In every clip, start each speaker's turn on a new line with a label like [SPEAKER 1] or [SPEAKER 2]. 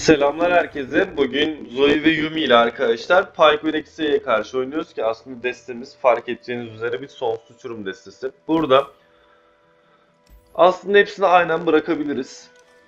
[SPEAKER 1] Selamlar herkese. Bugün Zoe ve Yumi ile arkadaşlar Pyke ve Rex'e karşı oynuyoruz ki aslında destemiz fark edeceğiniz üzere bir sonsuz uçurum destesi. Burada aslında hepsini aynen bırakabiliriz.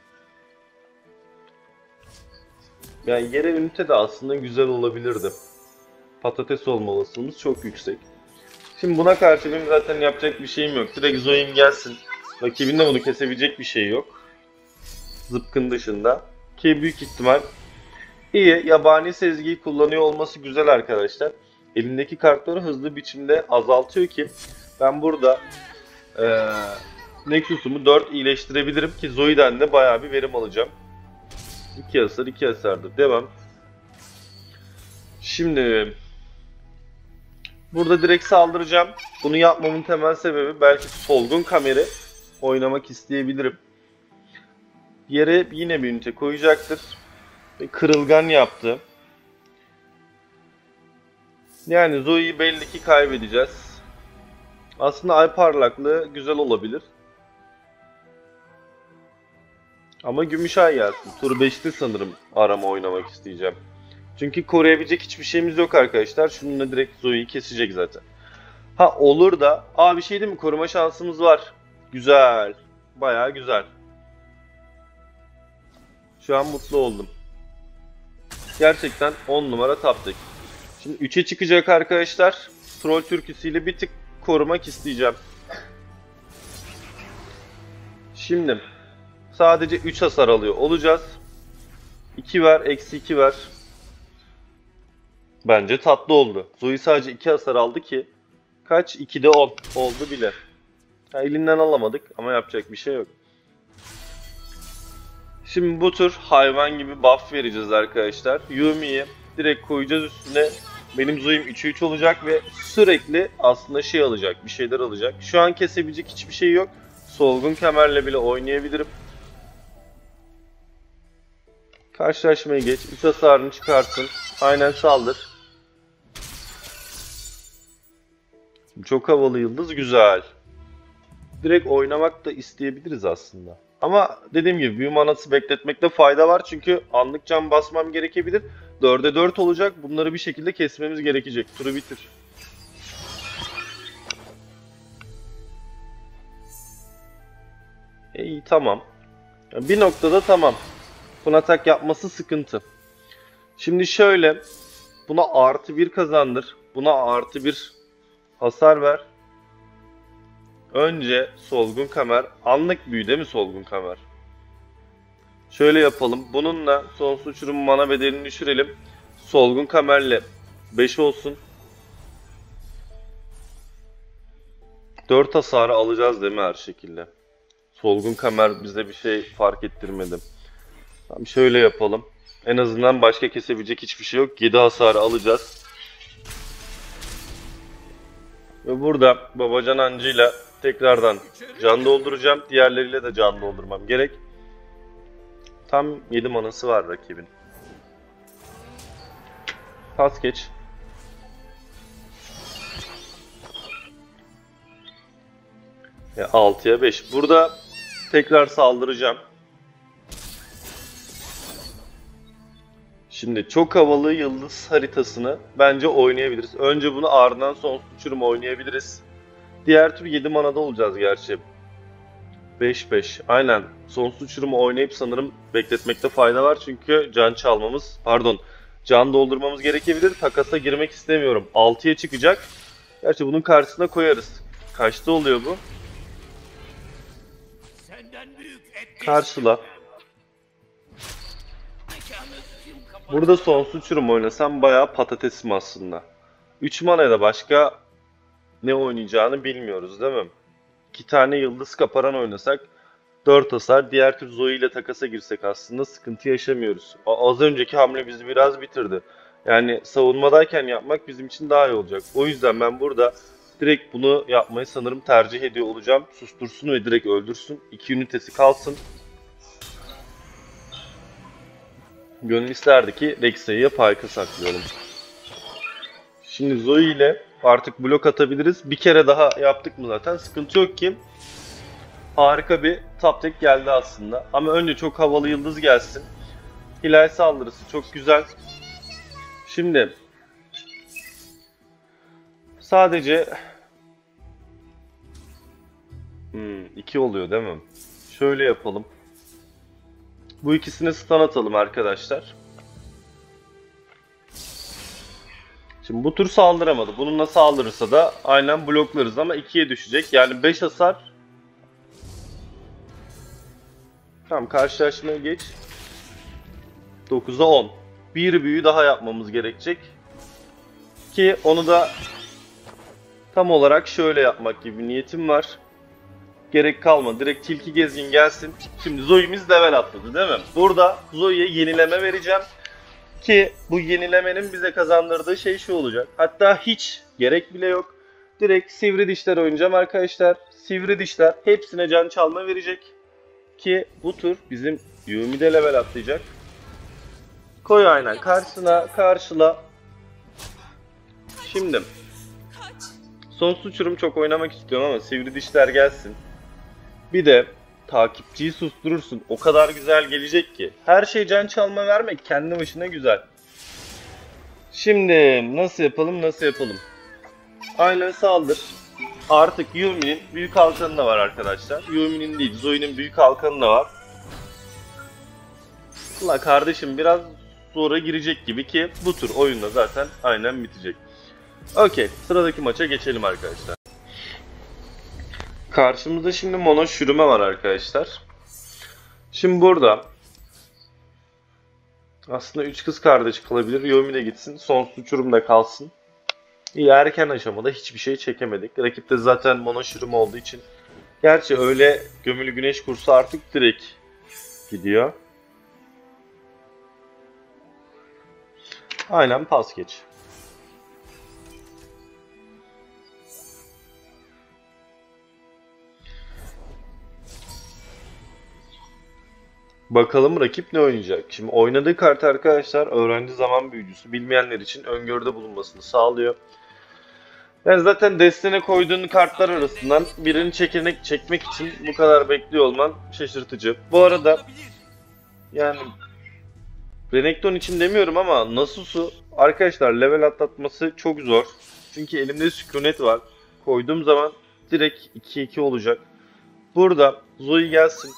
[SPEAKER 1] Yani yere ünite de aslında güzel olabilirdi. Patates olma olasılığımız çok yüksek. Şimdi buna karşı benim zaten yapacak bir şeyim yok. Direkt Zoe'm gelsin. Rakibin de bunu kesebilecek bir şey yok. Zıpkın dışında. Ki büyük ihtimal İyi, yabani sezgiyi kullanıyor olması güzel arkadaşlar. Elindeki kartları hızlı biçimde azaltıyor ki ben burada eee Nexus'umu 4 iyileştirebilirim ki Zoe'den de bayağı bir verim alacağım. 2 hasar 2 hasardır. Devam. Şimdi burada direkt saldıracağım. Bunu yapmamın temel sebebi belki solgun kameri oynamak isteyebilirim. Yere yine bir ünite koyacaktır. Ve kırılgan yaptı. Yani Zoe'yi belli ki kaybedeceğiz. Aslında ay parlaklığı güzel olabilir. Ama Gümüşay gelsin. Tur 5'te sanırım arama oynamak isteyeceğim. Çünkü koruyabilecek hiçbir şeyimiz yok arkadaşlar. Şununla direkt Zoe'yi kesecek zaten. Ha olur da. Bir şey değil mi? Koruma şansımız var. Güzel. Bayağı güzel. Şu an mutlu oldum. Gerçekten 10 numara taptık. Şimdi 3'e çıkacak arkadaşlar. Troll türküsüyle bir tık korumak isteyeceğim. Şimdi sadece 3 hasar alıyor olacağız. 2 ver, eksi 2 ver. Bence tatlı oldu. Zoe sadece 2 hasar aldı ki kaç? 2'de 10 oldu bile. Elinden alamadık ama yapacak bir şey yok. Şimdi bu tur hayvan gibi buff vereceğiz arkadaşlar. Yumi'yi direkt koyacağız üstüne. Benim Zoe'm 3'e 3 olacak ve sürekli aslında şey alacak, bir şeyler alacak. Şu an kesebilecek hiçbir şey yok. Solgun kemerle bile oynayabilirim. Karşılaşmaya geç. 3 hasarını çıkarsın. Aynen saldır. Çok havalı yıldız. Güzel. Direkt oynamak da isteyebiliriz aslında. Ama dediğim gibi büyü manası bekletmekte fayda var. Çünkü anlık can basmam gerekebilir. 4'e 4 olacak. Bunları bir şekilde kesmemiz gerekecek. Turu bitir. İyi tamam. Bir noktada tamam. Atak yapması sıkıntı. Şimdi şöyle. Buna artı 1 kazandır. Buna artı 1 hasar ver. Önce solgun kamer. Anlık büyü değil mi solgun kamer? Şöyle yapalım. Bununla sonsuz uçurum mana bedelini düşürelim. Solgun kamerle 5 olsun. 4 hasarı alacağız değil mi her şekilde? Solgun kamer bize bir şey fark ettirmedi. Tamam, şöyle yapalım. En azından başka kesebilecek hiçbir şey yok. 7 hasarı alacağız. Ve burada Babacan Hancı'yla tekrardan can dolduracağım. Diğerleriyle de can doldurmam gerek. Tam 7 manası var rakibin. Pas geç. Ya 6'ya 5. Burada tekrar saldıracağım. Şimdi çok havalı yıldız haritasını bence oynayabiliriz. Önce bunu ardından sonsuz uçurum oynayabiliriz. Diğer tür 7 manada olacağız gerçi. 5-5. Aynen. Sonsuz uçurumu oynayıp sanırım bekletmekte fayda var. Çünkü can doldurmamız gerekebilir. Takasa girmek istemiyorum. 6'ya çıkacak. Gerçi bunun karşısına koyarız. Kaçta oluyor bu? Karşıla. Burada sonsuz uçurum oynasam bayağı patatesim aslında. 3 manaya da başka ne oynayacağını bilmiyoruz değil mi? 2 tane yıldız kaparan oynasak 4 hasar. Diğer tür Zoe ile takasa girsek aslında sıkıntı yaşamıyoruz. Az önceki hamle bizi biraz bitirdi. Yani savunmadayken yapmak bizim için daha iyi olacak. O yüzden ben burada direkt bunu yapmayı sanırım tercih ediyor olacağım. Sustursun ve direkt öldürsün. 2 ünitesi kalsın. Gönül isterdi ki Rex'e Pyke'ı saklayalım. Şimdi Zoe ile artık blok atabiliriz. Bir kere daha yaptık mı zaten sıkıntı yok ki. Harika bir top deck geldi aslında. Ama önce çok havalı yıldız gelsin. Hilal saldırısı çok güzel. Şimdi sadece 2 oluyor değil mi? Şöyle yapalım. Bu ikisini stun atalım arkadaşlar. Şimdi bu tur saldıramadı. Bununla saldırırsa da aynen bloklarız ama 2'ye düşecek. Yani 5 hasar. Tamam, karşılaşmaya geç. 9'a 10. Bir büyü daha yapmamız gerekecek. Ki onu da tam olarak şöyle yapmak gibi bir niyetim var. Gerek kalmadı. Direkt tilki gezgin gelsin. Şimdi Zoe'miz level atladı değil mi? Burada Zoe'ye yenileme vereceğim. Ki bu yenilemenin bize kazandırdığı şey şu olacak. Hatta hiç gerek bile yok. Direkt sivri dişler oynayacağım arkadaşlar. Sivri dişler hepsine can çalma verecek. Ki bu tur bizim Yuumi de level atlayacak. Koy aynen karşısına, karşıla. Şimdi sonsuz uçurum çok oynamak istiyorum ama sivri dişler gelsin. Bir de takipçiyi susturursun. O kadar güzel gelecek ki. Her şey can çalma vermek kendi başına güzel. Şimdi nasıl yapalım, nasıl yapalım? Aynen saldır. Artık Yuumi'nin büyük halkanı da var arkadaşlar. Yuumi'nin değil, Zoe'nin büyük halkanı da var. Ulan kardeşim biraz sonra girecek gibi ki bu tur oyunda zaten aynen bitecek. Okey, sıradaki maça geçelim arkadaşlar. Karşımızda şimdi mono şürüme var arkadaşlar. Şimdi burada aslında 3 kız kardeş kalabilir. Yuumi de gitsin, sonsuz uçurumda kalsın. İyi, erken aşamada hiçbir şey çekemedik. Rakip de zaten mono şürüme olduğu için. Gerçi öyle gömülü güneş kursu artık direkt gidiyor. Aynen pas geç. Bakalım rakip ne oynayacak? Şimdi oynadığı kart arkadaşlar öğrenci zaman büyücüsü. Bilmeyenler için öngörüde bulunmasını sağlıyor. Yani zaten destene koyduğun kartlar arasından birini çekmek için bu kadar bekliyor olman şaşırtıcı. Bu arada yani Renekton için demiyorum ama Nasus'u arkadaşlar level atlatması çok zor. Çünkü elimde sükunet var. Koyduğum zaman direkt 2-2 olacak. Burada Zoe gelsin.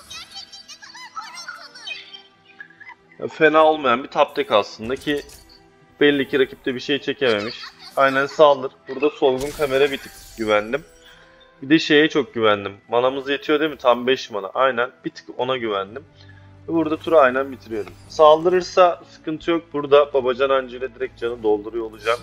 [SPEAKER 1] Fena olmayan bir top deck aslında ki belli ki rakipte bir şey çekememiş. Aynen saldır. Burada solgun kamera bir tık güvendim. Bir de şeye çok güvendim. Manamız yetiyor değil mi? Tam 5 mana. Aynen bir tık ona güvendim. Burada turu aynen bitiriyorum. Saldırırsa sıkıntı yok. Burada Babacan Hancı ile direkt canı dolduruyor olacağım.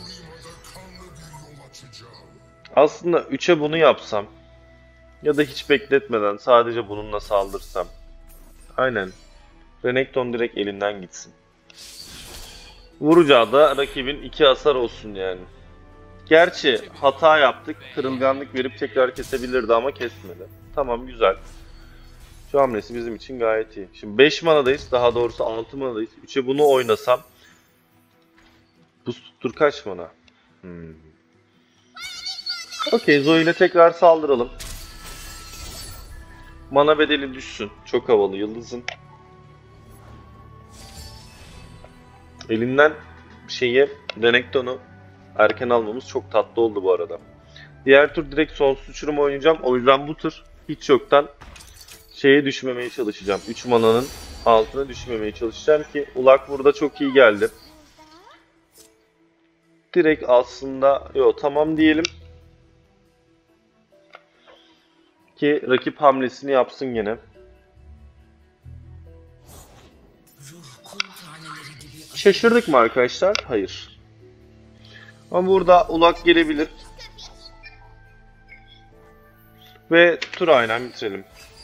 [SPEAKER 1] Aslında 3'e bunu yapsam ya da hiç bekletmeden sadece bununla saldırsam. Aynen. Renekton direkt elinden gitsin. Vuracağı da rakibin 2 hasar olsun yani. Gerçi hata yaptık. Kırılganlık verip tekrar kesebilirdi ama kesmedi. Tamam, güzel. Şu hamlesi bizim için gayet iyi. Şimdi 5 manadayız. Daha doğrusu 6 manadayız. 3'e bunu oynasam. Bu tur kaç mana? Okey, Zoe ile tekrar saldıralım. Mana bedeli düşsün. Çok havalı yıldızın. Elinden Renekton'u erken almamız çok tatlı oldu bu arada. Diğer tur direkt sonsuz uçurum oynayacağım. O yüzden bu tur hiç yoktan düşmemeye çalışacağım. 3 mananın altına düşmemeye çalışacağım ki Ulak burada çok iyi geldi. Direkt aslında tamam diyelim. Ki rakip hamlesini yapsın gene. Şaşırdık mı arkadaşlar? Hayır. Ama burada Ulak gelebilir. Ve tur aynen bitirelim.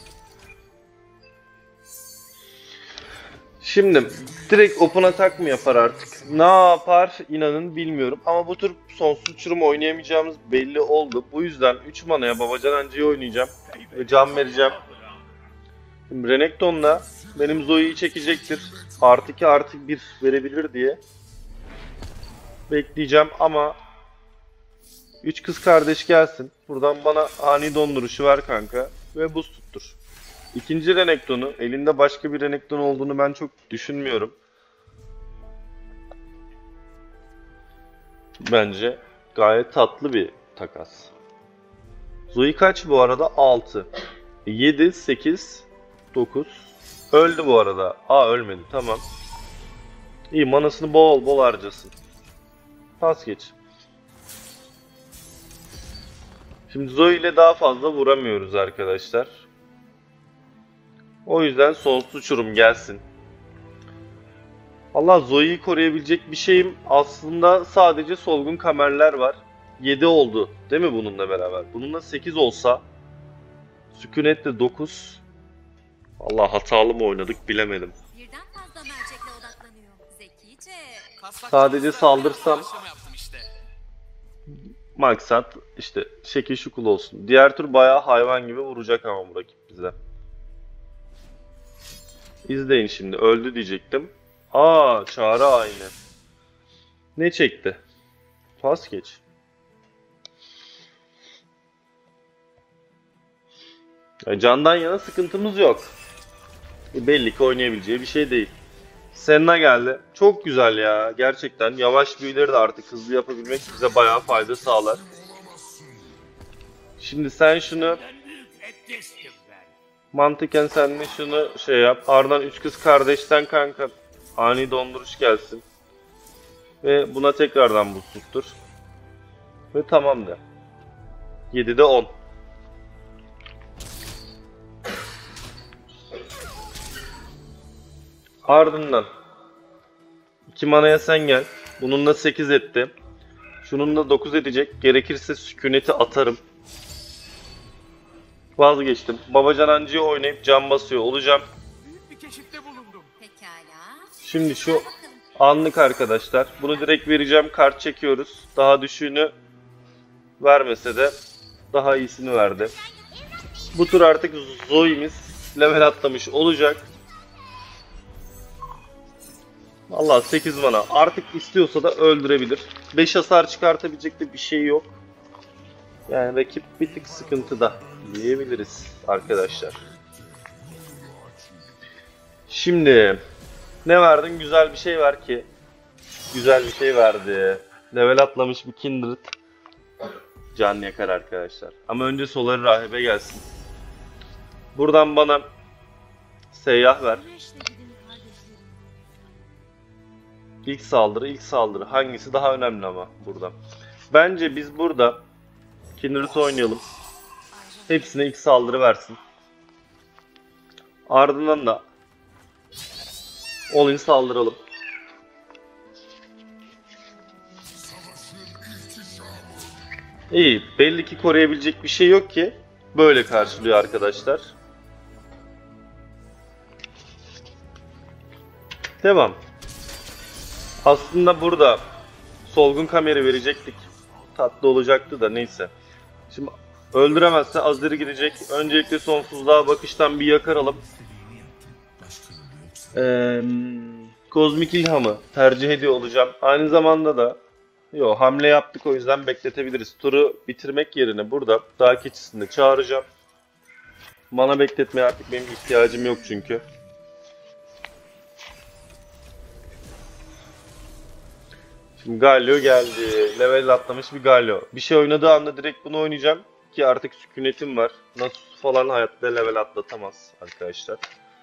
[SPEAKER 1] Şimdi direkt open attack mı yapar artık? Ne yapar inanın bilmiyorum. Ama bu tur sonsuz uçurum oynayamayacağımız belli oldu. Bu yüzden 3 manaya Babacan Hancı'yı oynayacağım. Ve can vereceğim. Şimdi Renekton'la benim Zoe'yi çekecektir. Artı 2 artı 1 verebilir diye. Bekleyeceğim ama 3 kız kardeş gelsin. Buradan bana ani donduruşu ver kanka. Ve buz tuttur. İkinci Renekton'u, elinde başka bir Renekton olduğunu ben çok düşünmüyorum. Bence gayet tatlı bir takas. Zoe kaç bu arada? 6. 7, 8, 9. Öldü bu arada. Aa, ölmedi, tamam. İyi, manasını bol bol harcasın. Pas geç. Şimdi Zoe ile daha fazla vuramıyoruz arkadaşlar. O yüzden sonsuz uçurum gelsin. Allah, Zoe'yi koruyabilecek bir şeyim aslında sadece solgun kamerler var. 7 oldu değil mi bununla beraber? Bununla 8 olsa, sükunet de 9. Allah, hatalı mı oynadık bilemedim.
[SPEAKER 2] Birden fazla mercekle odaklanıyor. Zekice.
[SPEAKER 1] Sadece saldırsam maksat işte şekil şukul olsun. Diğer tur bayağı hayvan gibi vuracak ama bu rakip bize. İzleyin şimdi, öldü diyecektim. Aa, Çağrı aynı. Ne çekti? Pas geç. Candan yana sıkıntımız yok. Belli ki oynayabileceği bir şey değil. Senna geldi. Çok güzel ya. Gerçekten yavaş büyüleri de artık hızlı yapabilmek bize bayağı fayda sağlar. Şimdi sen şunu, mantıken sen de şunu şey yap. Ardından üç kız kardeşten kanka ani donduruş gelsin. Ve buna tekrardan buz tuttur. Ve tamam de. 7'de 10. Ardından 2 manaya sen gel. Bununla 8 etti. Şununla 9 edecek. Gerekirse sükuneti atarım. Vazgeçtim. Babacan Hancı'yı oynayıp can basıyor olacağım.
[SPEAKER 2] Pekala.
[SPEAKER 1] Şimdi şu anlık arkadaşlar. Bunu direkt vereceğim. Kart çekiyoruz. Daha düşüğünü vermese de daha iyisini verdi. Bu tur artık Zoe'miz level atlamış olacak. Vallahi 8 mana. Artık istiyorsa da öldürebilir. 5 hasar çıkartabilecek de bir şey yok. Yani rakip bir tık sıkıntıda diyebiliriz arkadaşlar. Şimdi ne verdin? Güzel bir şey ver ki. Güzel bir şey verdi. Level atlamış bir Kindred. Can yakar arkadaşlar. Ama önce Solar Rahibe gelsin. Buradan bana seyyah ver. İlk saldırı, ilk saldırı. Hangisi daha önemli ama burada? Bence biz burada Kindred oynayalım. Hepsine ilk saldırı versin. Ardından da all-in saldıralım. İyi. Belli ki koruyabilecek bir şey yok ki. Böyle karşılıyor arkadaşlar. Devam. Aslında burada solgun kamera verecektik. Tatlı olacaktı da neyse. Şimdi öldüremezse Azir'i gidecek. Öncelikle sonsuzluğa bakıştan bir yakaralım. Kozmik İlham'ı tercih ediyor olacağım. Aynı zamanda da hamle yaptık, o yüzden bekletebiliriz. Turu bitirmek yerine burada dağ keçisini de çağıracağım. Mana bekletmeye artık benim ihtiyacım yok çünkü. Şimdi Galio geldi. Level atlamış bir Galio. Bir şey oynadığı anda direkt bunu oynayacağım. Ki artık sükunetim var. Nasus falan hayatta level atlatamaz arkadaşlar.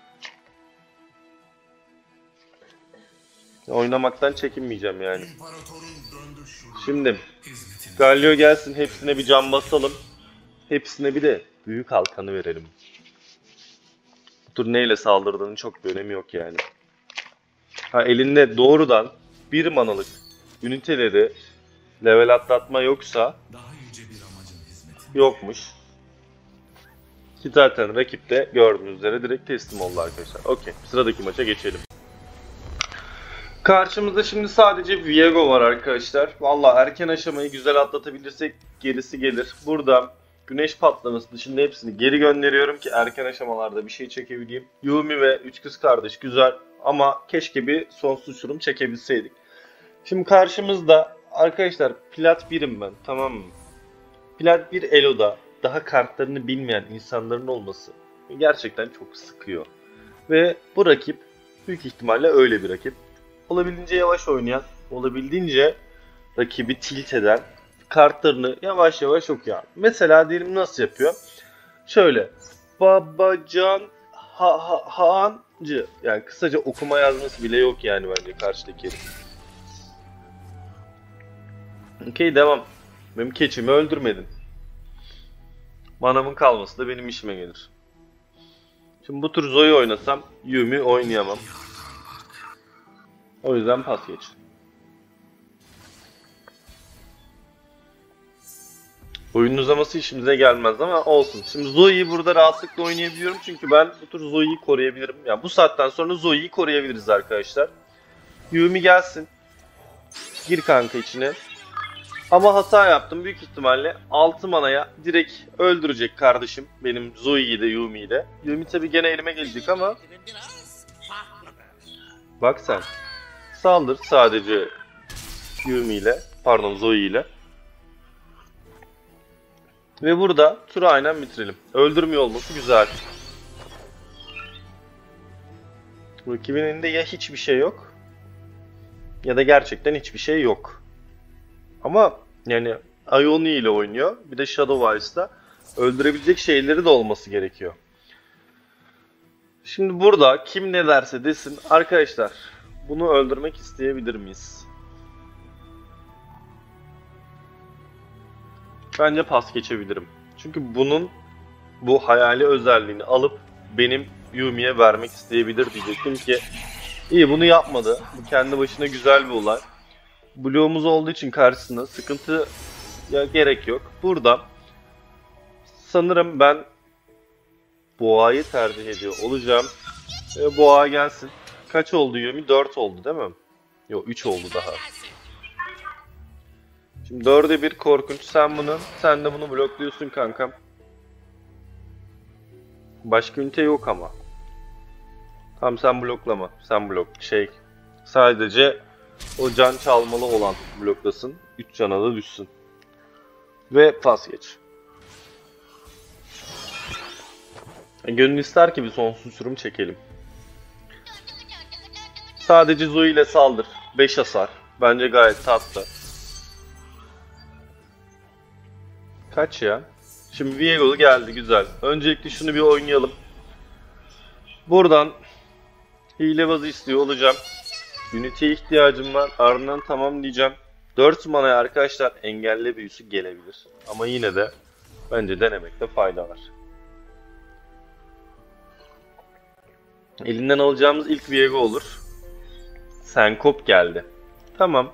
[SPEAKER 1] Oynamaktan çekinmeyeceğim yani. Şimdi Galio gelsin, hepsine bir can basalım. Hepsine bir de büyük halkanı verelim. Bu tur neyle saldırdığının çok bir önemi yok yani. Ha, elinde doğrudan bir manalık üniteleri level atlatma yoksa yokmuş. Ki zaten rakip de gördüğünüz üzere direkt teslim oldu arkadaşlar. Okey, sıradaki maça geçelim. Karşımızda şimdi sadece Viego var arkadaşlar. Vallahi erken aşamayı güzel atlatabilirsek gerisi gelir. Burada güneş patlaması dışında hepsini geri gönderiyorum ki erken aşamalarda bir şey çekebileyim. Yumi ve üç kız kardeş güzel ama keşke bir sonsuz uçurum çekebilseydik. Şimdi karşımızda arkadaşlar plat 1'im ben, tamam mı? Plat 1 Elo'da daha kartlarını bilmeyen insanların olması Gerçekten çok sıkıyor. Ve bu rakip büyük ihtimalle öyle bir rakip. Olabildiğince yavaş oynayan, olabildiğince rakibi tilt eden, kartlarını yavaş yavaş okuyan. Mesela diyelim nasıl yapıyor? Şöyle. Babacan Hancı. Yani kısaca okuma yazması bile yok yani bence karşıdaki. Okey, devam. Benim keçimi öldürmedin. Manamın kalması da benim işime gelir. Şimdi bu tur Zoe oynasam Yuumi oynayamam. O yüzden pas geç. Oyunun uzaması işimize gelmez ama olsun. Şimdi Zoe'yi burada rahatlıkla oynayabiliyorum çünkü ben bu tur Zoe'yi koruyabilirim. Yani bu saatten sonra Zoe'yi koruyabiliriz arkadaşlar. Yuumi gelsin. Gir kanka içine. Ama hata yaptım. Büyük ihtimalle 6 manaya direkt öldürecek kardeşim. Benim Zoe'yi de Yuumi'yi de. Yuumi tabi gene elime gelecek ama. Bak sen. Saldır sadece Yuumi ile. Pardon, Zoe ile. Ve burada turu aynen bitirelim. Öldürmüyor olması güzel. Rakibin elinde ya hiçbir şey yok. Ya da gerçekten hiçbir şey yok. Ama yani Ioni ile oynuyor. Bir de Shadow Ice'da öldürebilecek şeyleri de olması gerekiyor. Şimdi burada kim ne derse desin arkadaşlar, bunu öldürmek isteyebilir miyiz? Bence pas geçebilirim. Çünkü bunun bu hayali özelliğini alıp benim Yuumi'ye vermek isteyebilir diyecektim ki iyi, bunu yapmadı. Bu kendi başına güzel bir olay. Bloğumuz olduğu için karşısında sıkıntı ya gerek yok. Burada sanırım ben Boğa'yı tercih ediyor olacağım. Boğa gelsin. Kaç oldu Yuumi? 4 oldu değil mi? Yok, 3 oldu daha. Şimdi 4'e 1 korkunç. Sen de bunu blokluyorsun kankam. Başka ünite yok ama. Tamam, sen bloklama. Sen blok. Sadece o can çalmalı olan bloklasın. 3 cana da düşsün. Ve pas geç. Gönül ister ki bir sonsuz sürüm çekelim. Sadece Zoe ile saldır. 5 hasar. Bence gayet tatlı. Kaç ya? Şimdi Viego geldi, güzel. Öncelikle şunu bir oynayalım. Buradan hilebazı istiyor olacağım. Unity'ye ihtiyacım var. Ardından tamam diyeceğim. 4 manaya arkadaşlar engelle büyüsü gelebilir. Ama yine de bence denemekte fayda var. Elinden alacağımız ilk Viego olur. Senkop geldi. Tamam.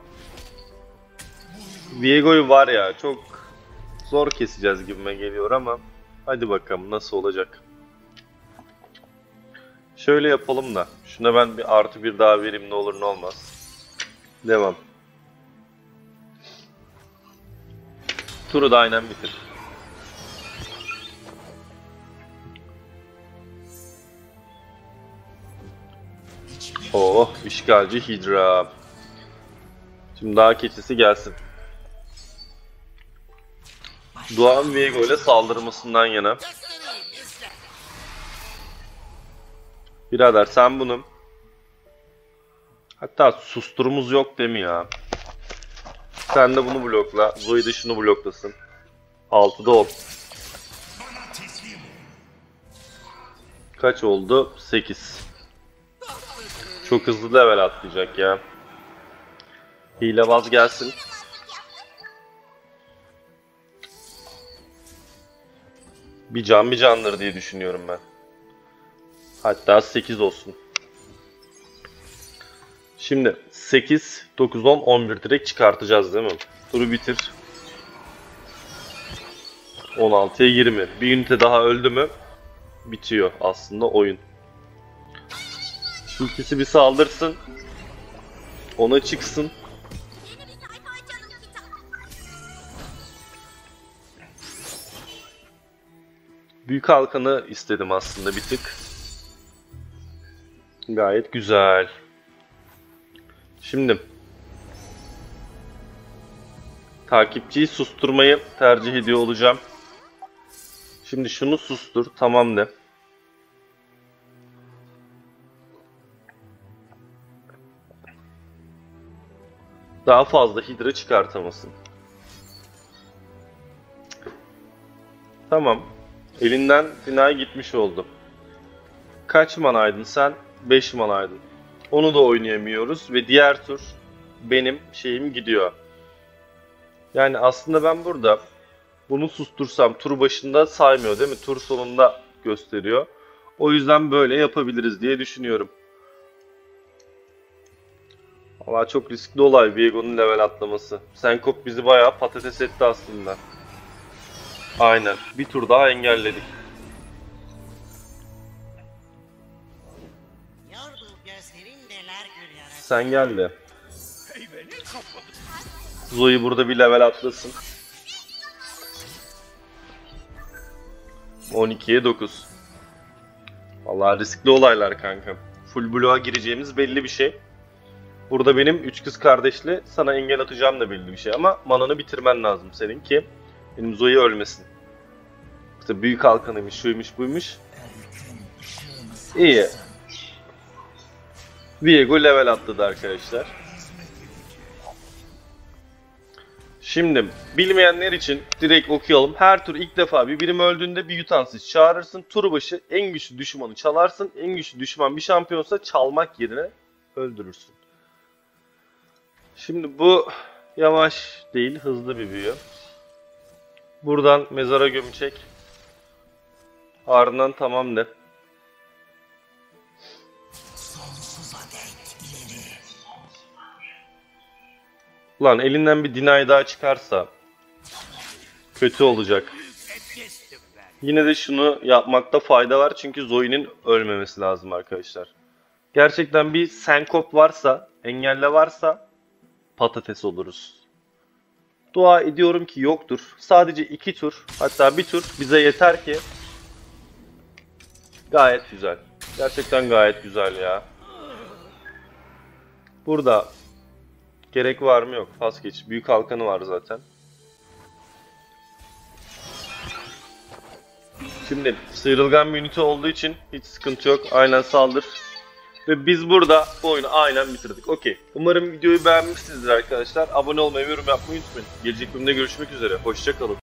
[SPEAKER 1] Viego'yu var ya çok zor keseceğiz gibime geliyor ama hadi bakalım nasıl olacak. Şöyle yapalım da şuna ben bir artı bir daha vereyim, ne olur ne olmaz. Devam. Turu da aynen bitir. Oh, işgalci Hydra. Şimdi daha keçisi gelsin. Doğan Viego ile saldırmasından yana. Birader sen bunu. Hatta susturumuz yok değil mi ya? Sen de bunu blokla. Zoe de şunu bloklasın. 6'da 10. Kaç oldu? 8. Çok hızlı level atlayacak ya. Hilebaz gelsin. Bir candır diye düşünüyorum ben. Hatta 8 olsun. Şimdi 8, 9, 10, 11 direkt çıkartacağız değil mi? Turu bitir. 16'ya 20. Bir ünite daha öldü mü bitiyor aslında oyun. İkisi bir saldırsın. Ona çıksın. Büyük halkanı istedim aslında bir tık. Gayet güzel. Şimdi takipçiyi susturmayı tercih ediyor olacağım. Şimdi şunu sustur, tamam de. daha fazla hidra çıkartamasın. Tamam. Elinden Deny gitmiş oldu. Kaç manaydın sen? 5 manaydın. Onu da oynayamıyoruz ve diğer tur benim şeyim gidiyor. Yani aslında ben burada bunu sustursam tur başında saymıyor değil mi? Tur sonunda gösteriyor. O yüzden böyle yapabiliriz diye düşünüyorum. Valla çok riskli olay Viego'nun level atlaması. Senkop bizi bayağı patates etti aslında. Aynen. Bir tur daha engelledik. Sen gel de. Zoe burada bir level atlasın. 12'ye 9. Vallahi riskli olaylar kanka. Full bloğa gireceğimiz belli bir şey. Burada benim 3 kız kardeşli sana engel atacağım da belli bir şey ama mananı bitirmen lazım senin ki benim Zoe ölmesin. İşte büyük halkanıymış, şuymuş, buymuş. İyi. Viego level atladı arkadaşlar. Şimdi bilmeyenler için direkt okuyalım. Her tur ilk defa bir birim öldüğünde bir yutansız çağırırsın. Tur başı en güçlü düşmanı çalarsın. En güçlü düşman bir şampiyonsa çalmak yerine öldürürsün. Şimdi bu yavaş değil, hızlı bir büyü. Buradan mezara gömecek. Ardından tamam de. Ulan elinden bir deny daha çıkarsa kötü olacak. Yine de şunu yapmakta fayda var çünkü Zoe'nin ölmemesi lazım arkadaşlar. Gerçekten bir senkop varsa, engelle varsa patates oluruz. Dua ediyorum ki yoktur. Sadece 2 tur, hatta bir tur bize yeter ki gayet güzel. Gerçekten gayet güzel ya. Burada gerek var mı yok. Pas geç. Büyük halkanı var zaten. Şimdi sıyrılgan bir ünite olduğu için hiç sıkıntı yok. Aynen saldır. Ve biz burada bu oyunu aynen bitirdik. Okey. Umarım videoyu beğenmişsinizdir arkadaşlar. Abone olmayı ve yorum yapmayı unutmayın. Gelecek bölümde görüşmek üzere. Hoşça kalın.